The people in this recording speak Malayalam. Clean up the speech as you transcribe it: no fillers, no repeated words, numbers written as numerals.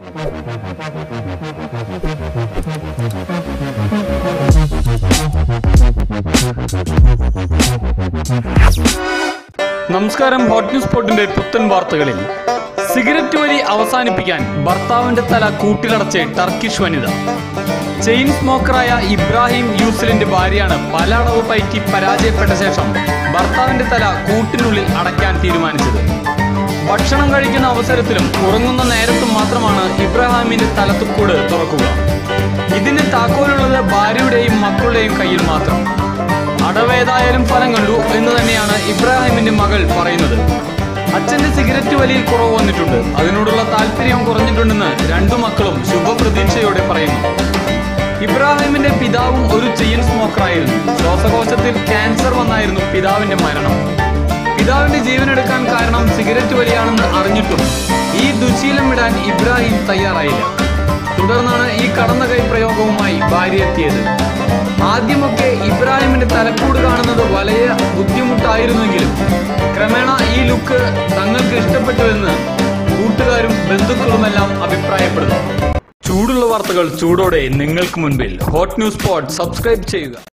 നമസ്കാരം. ഹോട്ട് ന്യൂസ് സ്പോട്ടിന്റെ പുത്തൻ വാർത്തകളിൽ സിഗരറ്റ് വലി അവസാനിപ്പിക്കാൻ ഭർത്താവിന്റെ തല കൂട്ടിലടച്ച് ടർക്കിഷ് വനിത. ചെയിൻ സ്മോക്കറായ ഇബ്രാഹിം യൂസലിന്റെ ഭാര്യയാണ് പല അളവ് പയറ്റി പരാജയപ്പെട്ട ശേഷം ഭർത്താവിന്റെ തല കൂട്ടിനുള്ളിൽ അടയ്ക്കാൻ തീരുമാനിച്ചത്. ഭക്ഷണം കഴിക്കുന്ന അവസരത്തിലും ഉറങ്ങുന്ന നേരത്തും മാത്രമാണ് ഇബ്രാഹിമിന്റെ തലത്തുക്കൂട് തുറക്കുക. ഇതിന് താക്കോലുള്ളത് ഭാര്യയുടെയും മക്കളുടെയും കയ്യിൽ മാത്രം. അടവേതായാലും ഫലം കണ്ടു എന്ന് തന്നെയാണ് ഇബ്രാഹിമിന്റെ മകൾ പറയുന്നത്. അച്ഛന്റെ സിഗരറ്റ് വലിയിൽ കുറവ് വന്നിട്ടുണ്ട്, അതിനോടുള്ള താല്പര്യം കുറഞ്ഞിട്ടുണ്ടെന്ന് രണ്ടു മക്കളും ശുഭപ്രതീക്ഷയോടെ പറയുന്നു. ഇബ്രാഹിമിന്റെ പിതാവും ഒരു ചെയിൻ സ്മോക്കറായിരുന്നു. ശ്വാസകോശത്തിൽ ക്യാൻസർ വന്നായിരുന്നു പിതാവിന്റെ മരണം. പിതാവിന്റെ ജീവനെടുക്കാൻ കാരണം സിഗരറ്റ് വലിയാണെന്ന് അറിഞ്ഞിട്ടും ഈ ദുശീലം വിടാൻ ഇബ്രാഹിം തയ്യാറായില്ല. തുടർന്നാണ് ഈ കടന്ന കൈ പ്രയോഗവുമായി ഭാര്യ എത്തിയത്. ആദ്യമൊക്കെ ഇബ്രാഹിമിന്റെ തലക്കൂട് കാണുന്നത് വലിയ ബുദ്ധിമുട്ടായിരുന്നെങ്കിലും ക്രമേണ ഈ ലുക്ക് തങ്ങൾക്ക് ഇഷ്ടപ്പെട്ടുവെന്ന് കൂട്ടുകാരും ബന്ധുക്കളുമെല്ലാം അഭിപ്രായപ്പെടുന്നു. ചൂടുള്ള വാർത്തകൾ ചൂടോടെ നിങ്ങൾക്ക് മുൻപിൽ. ഹോട്ട് ന്യൂസ് സ്പോട്ട് സബ്സ്ക്രൈബ് ചെയ്യുക.